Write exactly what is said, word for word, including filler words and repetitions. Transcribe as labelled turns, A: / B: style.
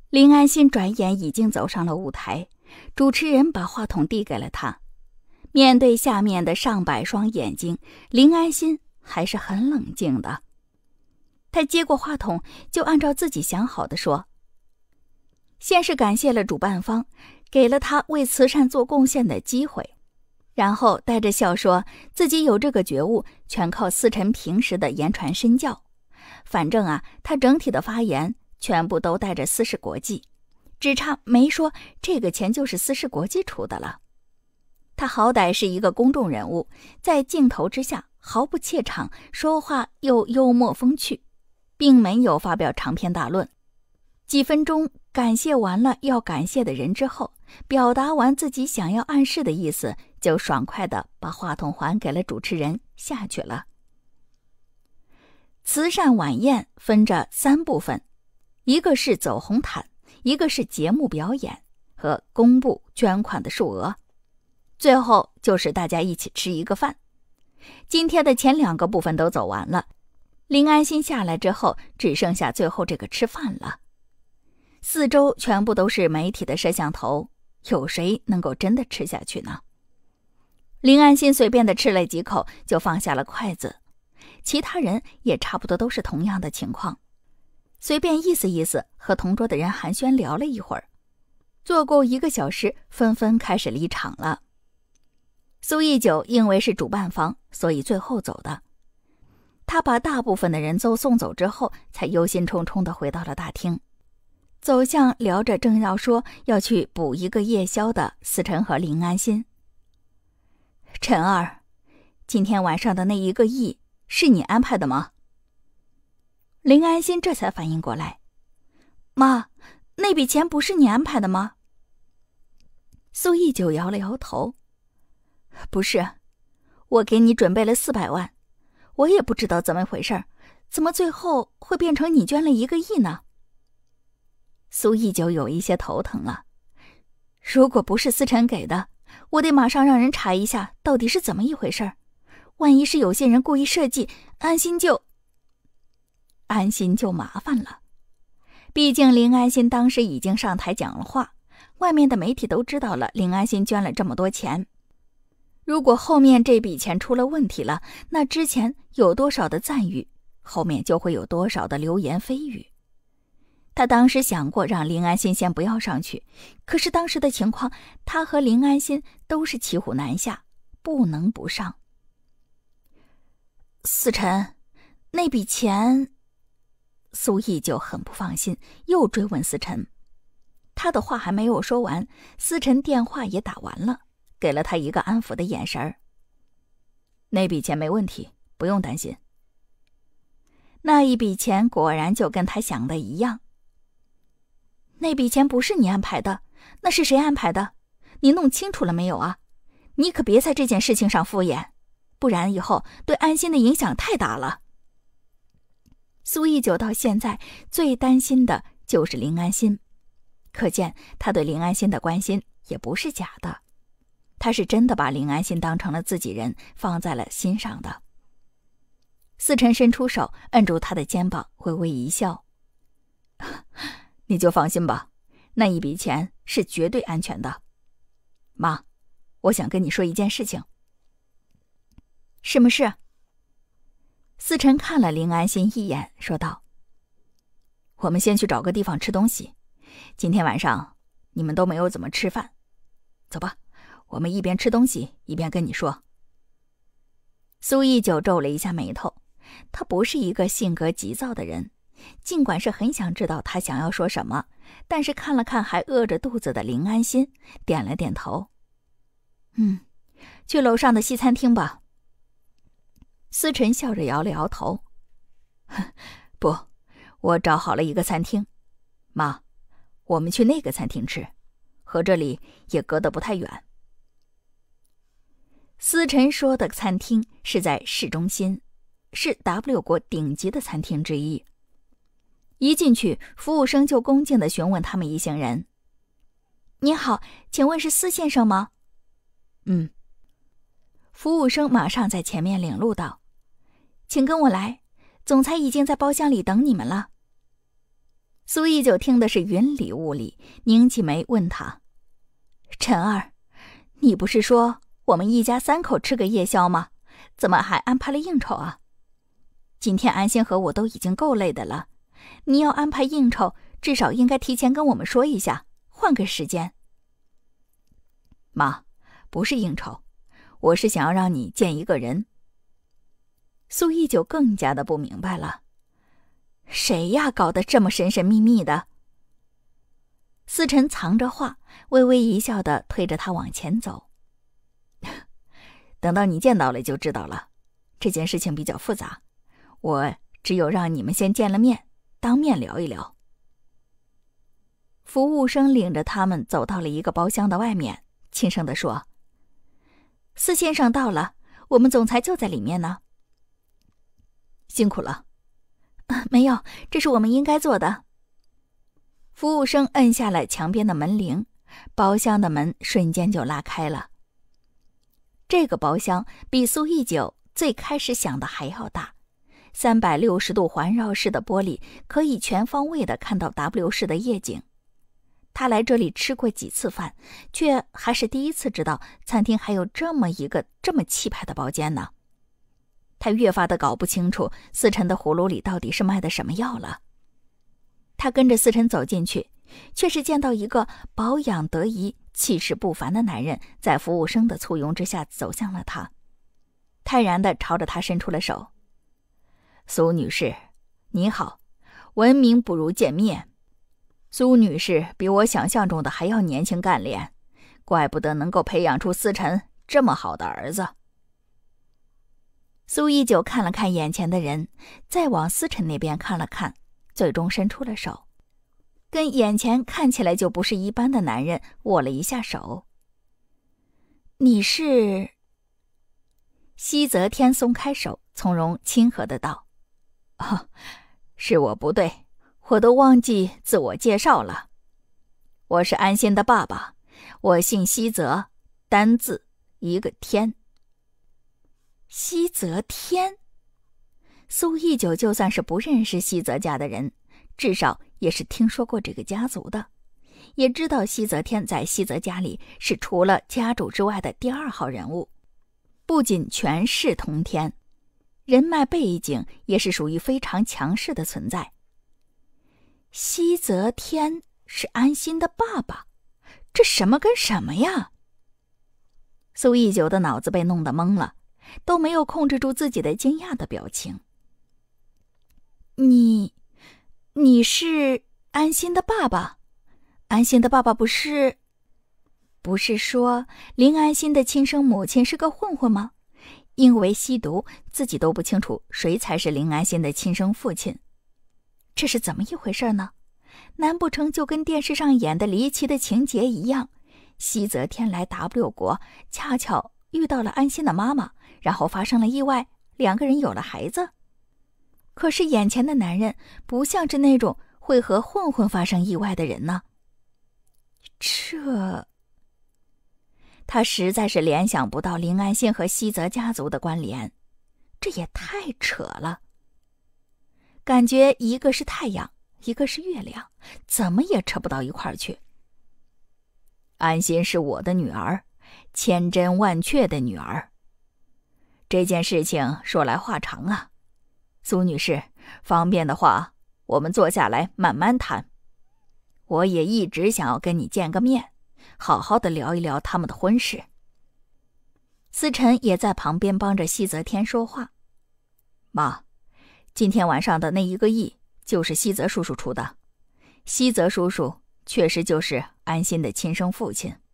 A: 林安心转眼已经走上了舞台，主持人把话筒递给了他。面对下面的上百双眼睛，林安心还是很冷静的。他接过话筒，就按照自己想好的说：先是感谢了主办方，给了他为慈善做贡献的机会，然后带着笑说自己有这个觉悟全靠思辰平时的言传身教。反正啊，他整体的发言全部都带着斯氏国际，只差没说这个钱就是斯氏国际出的了。他好歹是一个公众人物，在镜头之下毫不怯场，说话又幽默风趣，并没有发表长篇大论。几分钟感谢完了要感谢的人之后，表达完自己想要暗示的意思，就爽快地把话筒还给了主持人，下去了。慈善晚宴分着三部分，一个是走红毯，一个是节目表演和公布捐款的数额，最后就是大家一起吃一个饭。今天的前两个部分都走完了，林安心下来之后，只剩下最后这个吃饭了。四周全部都是媒体的摄像头，有谁能够真的吃下去呢？林安心随便的吃了几口就放下了筷子，其他人也差不多都是同样的情况，随便意思意思和同桌的人寒暄聊了一会儿，坐够一个小时，纷纷开始离场了。苏忆九因为是主办方，所以最后走的。他把大部分的人都送走之后，才忧心忡忡地回到了大厅，走向聊着正要说要去补一个夜宵的思辰和林安心。陈儿，今天晚上的那一个亿是你安排的吗？林安心这才反应过来，妈，那笔钱不是你安排的吗？苏忆九摇了摇头，不是，我给你准备了四百万，我也不知道怎么回事，怎么最后会变成你捐了一个亿呢？苏忆九有一些头疼了，如果不是思辰给的，我得马上让人查一下到底是怎么一回事，万一是有些人故意设计，安心就安心就麻烦了。毕竟林安心当时已经上台讲了话，外面的媒体都知道了林安心捐了这么多钱，如果后面这笔钱出了问题了，那之前有多少的赞誉，后面就会有多少的流言蜚语。他当时想过让林安心先不要上去，可是当时的情况，他和林安心都是骑虎难下，不能不上。思辰，那笔钱……苏忆就很不放心，又追问思辰。他的话还没有说完，思辰电话也打完了，给了他一个安抚的眼神儿。那笔钱没问题，不用担心。那一笔钱果然就跟他想的一样。那笔钱不是你安排的，那是谁安排的？你弄清楚了没有啊？你可别在这件事情上敷衍，不然以后对安心的影响太大了。苏忆九到现在最担心的就是林安心，可见他对林安心的关心也不是假的，他是真的把林安心当成了自己人，放在了心上的。思辰伸出手摁住他的肩膀，微微一笑，你就放心吧，那一笔钱是绝对安全的。妈，我想跟你说一件事情。什么事？思辰看了林安心一眼，说道：我们先去找个地方吃东西，今天晚上你们都没有怎么吃饭，走吧，我们一边吃东西一边跟你说。苏忆九皱了一下眉头，他不是一个性格急躁的人，尽管是很想知道他想要说什么，但是看了看还饿着肚子的林安心，点了点头。嗯，去楼上的西餐厅吧。思辰笑着摇了摇头，不，我找好了一个餐厅，妈，我们去那个餐厅吃，和这里也隔得不太远。思辰说的餐厅是在市中心，是 W 国顶级的餐厅之一。一进去，服务生就恭敬地询问他们一行人：你好，请问是司先生吗？嗯。服务生马上在前面领路道：请跟我来，总裁已经在包厢里等你们了。 苏忆九听的是云里雾里，拧起眉问他：陈儿，你不是说我们一家三口吃个夜宵吗？怎么还安排了应酬啊？今天安心和我都已经够累的了，你要安排应酬，至少应该提前跟我们说一下，换个时间。妈，不是应酬，我是想要让你见一个人。苏忆九更加的不明白了，谁呀搞得这么神神秘秘的？思辰藏着话，微微一笑的推着他往前走。等到你见到了就知道了，这件事情比较复杂，我只有让你们先见了面，当面聊一聊。服务生领着他们走到了一个包厢的外面，轻声地说：司先生到了，我们总裁就在里面呢。辛苦了。啊，没有，这是我们应该做的。服务生摁下了墙边的门铃，包厢的门瞬间就拉开了。这个包厢比苏忆九最开始想的还要大，三百六十度环绕式的玻璃可以全方位的看到 W 市的夜景。他来这里吃过几次饭，却还是第一次知道餐厅还有这么一个这么气派的包间呢。他越发的搞不清楚思辰的葫芦里到底是卖的什么药了。他跟着思辰走进去，却是见到一个保养得宜、气势不凡的男人在服务生的簇拥之下走向了他，泰然地朝着他伸出了手。苏女士，你好，闻名不如见面。苏女士比我想象中的还要年轻干练，怪不得能够培养出思辰这么好的儿子。苏忆九看了看眼前的人，再往思辰那边看了看，最终伸出了手，跟眼前看起来就不是一般的男人握了一下手。你是？西泽天松开手，从容亲和的道：哦，是我不对，我都忘记自我介绍了。我是安心的爸爸，我姓西泽，单字一个天。西泽天。苏忆九就算是不认识西泽家的人，至少也是听说过这个家族的，也知道西泽天在西泽家里是除了家主之外的第二号人物，不仅权势通天，人脉背景也是属于非常强势的存在。西泽天是安心的爸爸，这什么跟什么呀？苏忆九的脑子被弄得懵了，都没有控制住自己的惊讶的表情。你，你是安心的爸爸？安心的爸爸不是，不是说林安心的亲生母亲是个混混吗？因为吸毒，自己都不清楚谁才是林安心的亲生父亲。这是怎么一回事呢？难不成就跟电视上演的离奇的情节一样，西泽天来 W 国，恰巧遇到了安心的妈妈，然后发生了意外，两个人有了孩子？可是眼前的男人不像是那种会和混混发生意外的人呢。这……他实在是联想不到林安心和西泽家族的关联，这也太扯了。感觉一个是太阳，一个是月亮，怎么也扯不到一块儿去。安心是我的女儿，千真万确的女儿。这件事情说来话长啊，苏女士，方便的话，我们坐下来慢慢谈。我也一直想要跟你见个面，好好的聊一聊他们的婚事。思辰也在旁边帮着西泽天说话。妈，今天晚上的那一个亿就是西泽叔叔出的，西泽叔叔确实就是安心的亲生父亲。